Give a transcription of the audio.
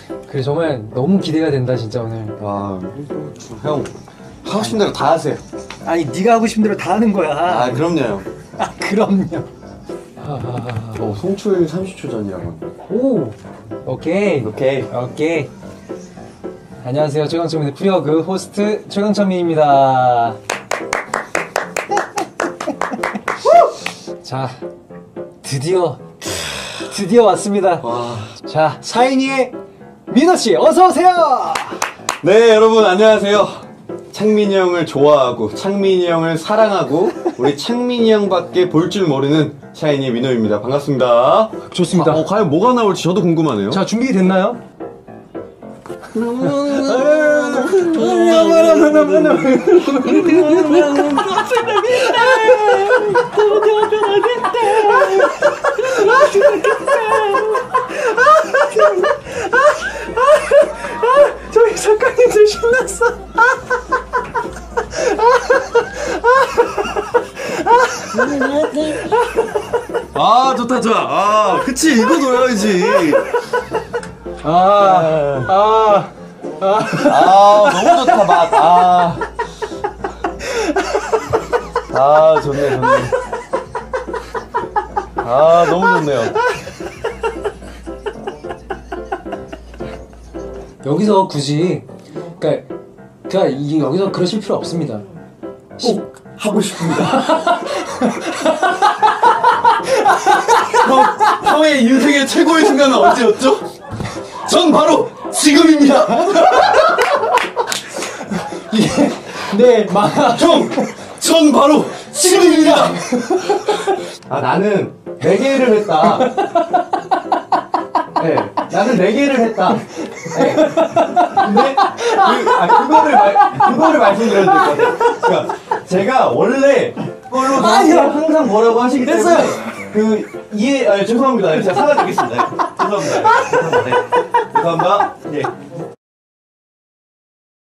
그래 정말 너무 기대가 된다 진짜 오늘. 와, 형 하고 싶은 대로 다 하세요. 아니 네가 하고 싶은 대로 다 하는 거야. 아 그럼요 형. 아 그럼요. 송출 30초 전이라고. 오 오케이 오케이. 오케이. 안녕하세요, 최강천민의 프리어그 호스트 최강천민입니다. 자 드디어 왔습니다. 와. 자 샤이니의 민호씨 어서오세요. 네 여러분 안녕하세요. 창민이 형을 좋아하고 창민이 형을 사랑하고 우리 창민이 형밖에 볼 줄 모르는 샤이니 민호입니다. 반갑습니다. 좋습니다. 과연 뭐가 나올지 저도 궁금하네요. 자 준비됐나요? 저기 작가님들 신났어. 아 좋다 좋아. 아 그치 이거 넣어야지. 너무 좋다 맛. 좋네 좋네. 너무 좋네요. 여기서 굳이 그러니까 여기서 그러실 필요 없습니다. 꼭 하고 싶습니다. 형의 인생의 최고의 순간은 언제였죠? 전 바로 지금입니다. 네, 전 바로 지금입니다. 나는 4개를 했다. 네, 나는 4개를 했다. 네. 근데 그거를 말씀드려야 될 것 같아요. 그러니까 제가 원래 그걸로 항상 뭐라고 하시기 때문에 죄송합니다. 제가 사과드리겠습니다. 죄송합니다. 네. 죄송합니다. 네.